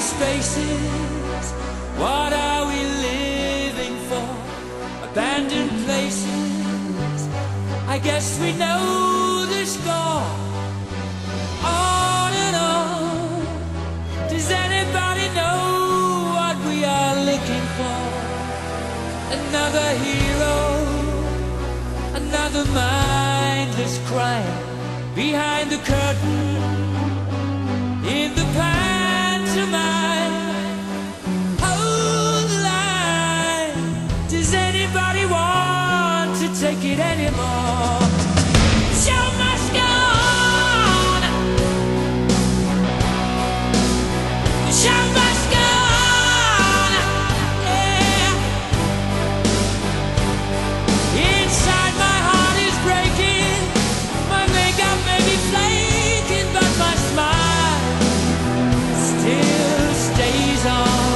spaces. What are we living for? Abandoned places. I guess we know the score. On and on. Does anybody know what we are looking for? Another hero, another mindless crime behind the curtain in the pantomime. Hold the line. Does anybody want to take it anymore? The show must go on. The show must go on. Yeah. Inside my heart is breaking. My makeup may be flaking, but my smile still stays on.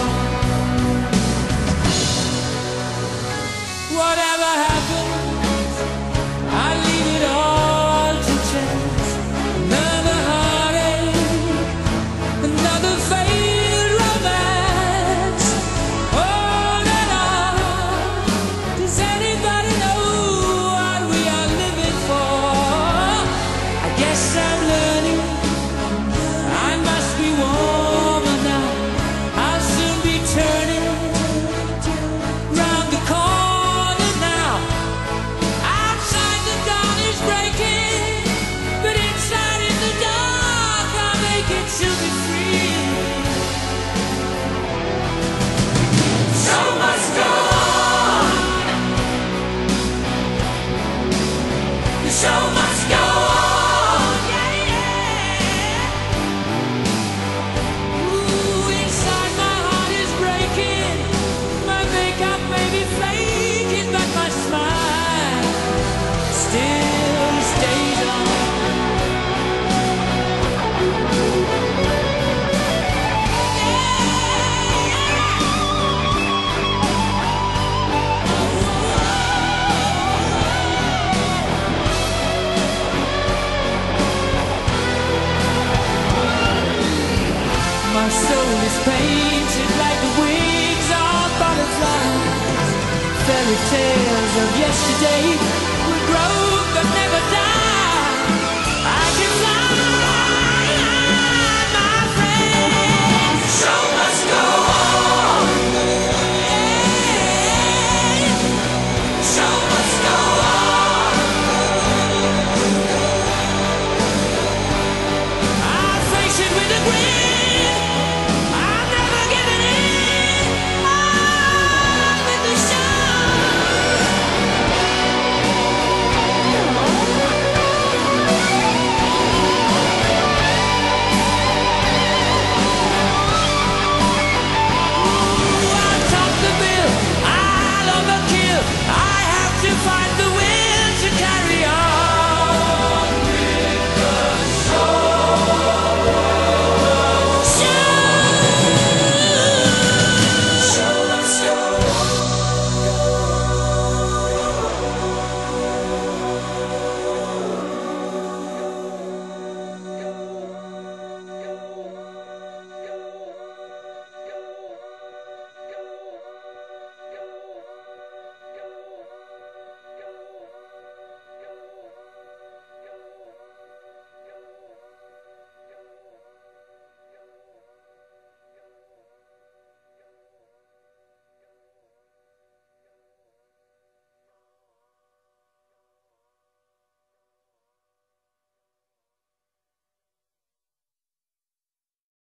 Whatever happens, I leave it all to chance. Another heartache, another failed romance. On and on. Does anybody know what we are living for? I guess I'm learning. I must be warmer now. I'll soon be turning round the corner now. Outside the dawn is breaking, but inside in the dark I'll make it to be free. So must go on. The show must go on. Yeah, yeah. Ooh, inside my heart is breaking. My makeup may be flaking, but my smile still stays on. My soul is painted like the wings of butterflies. Fairy tales of yesterday